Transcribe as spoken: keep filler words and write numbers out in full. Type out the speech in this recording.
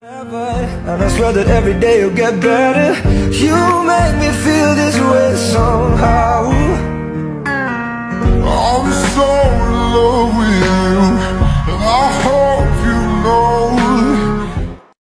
And I swear that every day you'll get better. You